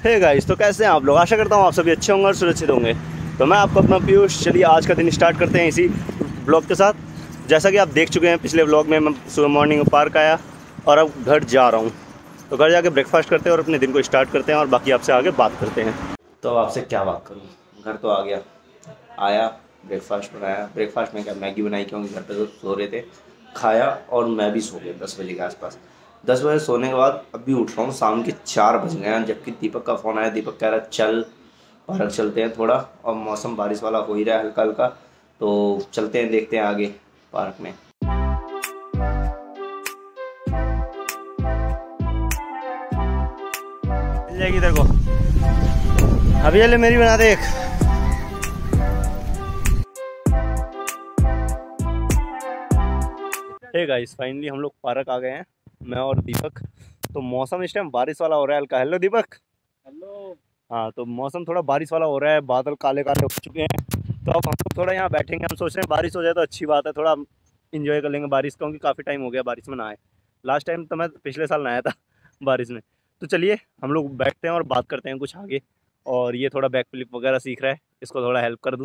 Hey guys, तो कैसे हैं आप लोग? आशा करता हूँ आप सभी अच्छे होंगे और सुरक्षित होंगे। तो मैं आपको अपना पीयूष, चलिए आज का दिन स्टार्ट करते हैं इसी ब्लॉग के साथ। जैसा कि आप देख चुके हैं पिछले ब्लॉग में, मैं सुबह मॉर्निंग पार्क आया और अब घर जा रहा हूँ। तो घर जाके ब्रेकफास्ट करते हैं और अपने दिन को स्टार्ट करते हैं और बाकी आपसे आगे बात करते हैं। तो अब आपसे क्या बात करूँ, घर तो आ गया, आया, ब्रेकफास्ट बनाया। ब्रेकफास्ट में क्या, मैगी बनाई, क्योंकि घर पे तो सो रहे थे। खाया और मैं भी सो गया 10 बजे के आसपास। 10 बजे सोने के बाद अभी उठ रहा हूँ, शाम के 4 बज गए हैं, जबकि दीपक का फ़ोन आया। दीपक कह रहा है चल पार्क चलते हैं थोड़ा, और मौसम बारिश वाला हो ही रहा है हल्का हल्का, तो चलते हैं, देखते हैं आगे पार्क में। मिल जाएगी तेरे को, अभी ये ले मेरी बना दे एक। हे गाइस, फाइनली हम लोग पार्क आ गए हैं, मैं और दीपक। तो मौसम इस टाइम बारिश वाला हो रहा है हल्का। हेलो दीपक। हेलो। हाँ, तो मौसम थोड़ा बारिश वाला हो रहा है, बादल काले काले हो चुके हैं। तो अब हम लोग थोड़ा यहाँ बैठेंगे। हम सोच रहे हैं बारिश हो जाए तो अच्छी बात है, थोड़ा इंजॉय कर लेंगे बारिश, क्योंकि काफ़ी टाइम हो गया बारिश में नहाए। लास्ट टाइम तो मैं पिछले साल नहाया था बारिश में। तो चलिए हम लोग बैठते हैं और बात करते हैं कुछ आगे। और ये थोड़ा बैक फ्लिप वगैरह सीख रहा है, इसको थोड़ा हेल्प कर दूँ।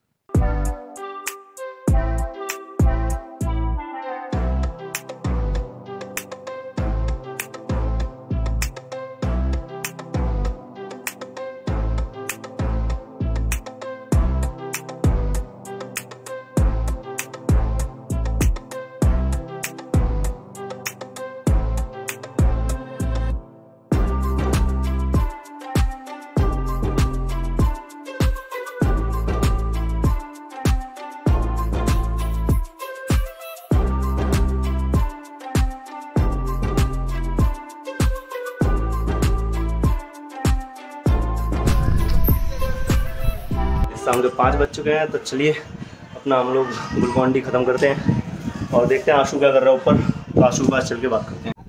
शाम के 5 बज चुके हैं, तो चलिए अपना हम लोग ग्लूकॉन डी ख़त्म करते हैं और देखते हैं आशु क्या कर रहा है ऊपर। तो आशु के पास चल के बात करते हैं।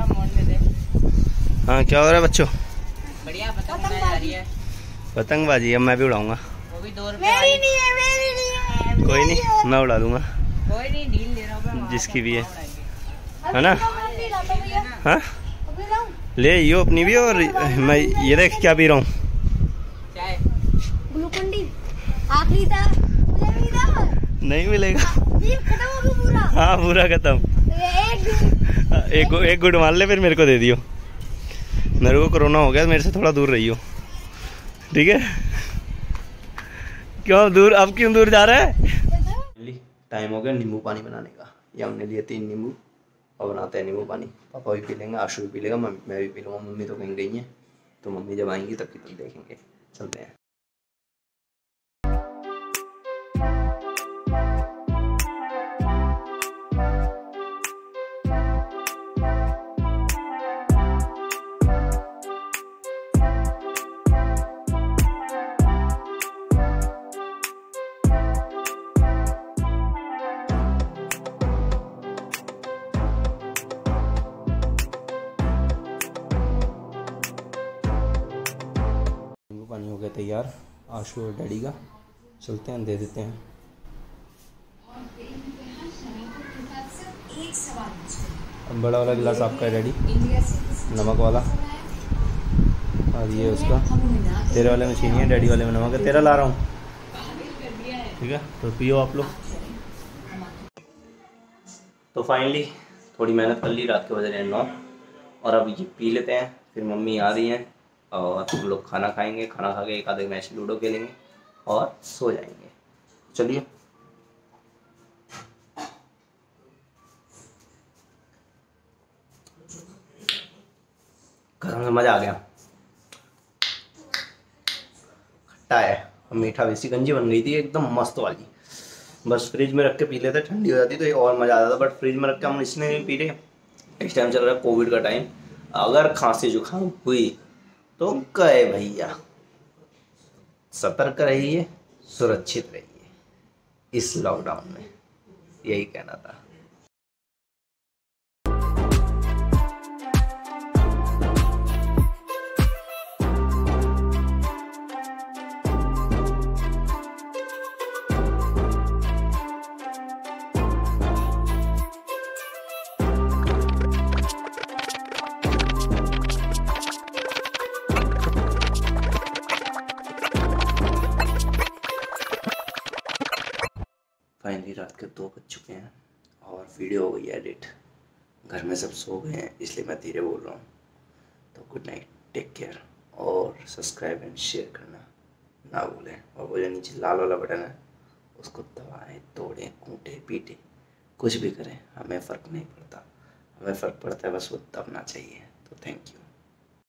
हाँ, क्या हो रहा है बच्चों? बढ़िया, पतंगबाजी है। पतंगबाजी अब मैं भी उड़ाऊंगा। वो भी 2 रुपए वाली। कोई नहीं, मैं उड़ा दूंगा। कोई नहीं, डील ले रहा हूँ जिसकी भी है ना। हाँ, ले यो अपनी भी। और मैं ये देख क्या पी रहा हूँ, आखिरी था, मुझे मिला नहीं मिलेगा। खत्म हो गया पूरा। हाँ, पूरा खत्म। एक गुड मान ले, फिर मेरे को दे दियो। मेरे को कोरोना हो गया, मेरे से थोड़ा दूर रही हो, ठीक है? क्यों दूर, अब क्यों दूर जा रहा है? टाइम हो गया नींबू पानी बनाने का। ये हमने लिए 3 नींबू और बनाते हैं नींबू पानी। पापा भी पी लेंगे, आशु भी पी लेगा, मैं भी पी लूँगा। मम्मी तो कहीं गई हैं, तो मम्मी जब आएंगी तब की तब देखेंगे। चलते हैं। पानी हो गया तैयार आशु और डैडी का। चलते हैं, दे देते हैं। अब बड़ा वाला गिलास आपका है डैडी, नमक वाला, और ये उसका। तेरे वाले में चीनी है, डैडी वाले में नमक है। तेरा ला रहा हूँ, ठीक है? तो पियो आप लोग। तो फाइनली थोड़ी मेहनत कर ली, रात के बज रहे हैं 9 और अब ये पी लेते हैं। फिर मम्मी आ रही हैं और हम लोग खाना खाएंगे। खाना खा के एक आधे मैच लूडो खेलेंगे और सो जाएंगे। चलिए। कसम से मज़ा आ गया। खट्टा है और मीठा, वैसी गंजी बन गई थी एकदम मस्त वाली। बस फ्रिज में रख के पी लेते, ठंडी हो जाती तो ये और मज़ा आ जाता। बट फ्रिज में रख के हम इसलिए नहीं पी रहे, इस टाइम चल रहा है कोविड का टाइम। अगर खांसी जुकाम हुई तो गए भैया। सतर्क रहिए, सुरक्षित रहिए इस लॉकडाउन में, यही कहना था। फाइनली रात के 2 बज चुके हैं और वीडियो हो गई एडिट। घर में सब सो गए हैं इसलिए मैं धीरे बोल रहा हूँ। तो गुड नाइट, टेक केयर, और सब्सक्राइब एंड शेयर करना ना भूलें। और वो जो नीचे लाल वाला बटन है उसको दबाएं, तोड़ें, कूटें, पीटें, कुछ भी करें, हमें फ़र्क नहीं पड़ता। हमें फ़र्क पड़ता है बस वो दबना चाहिए। तो थैंक यू।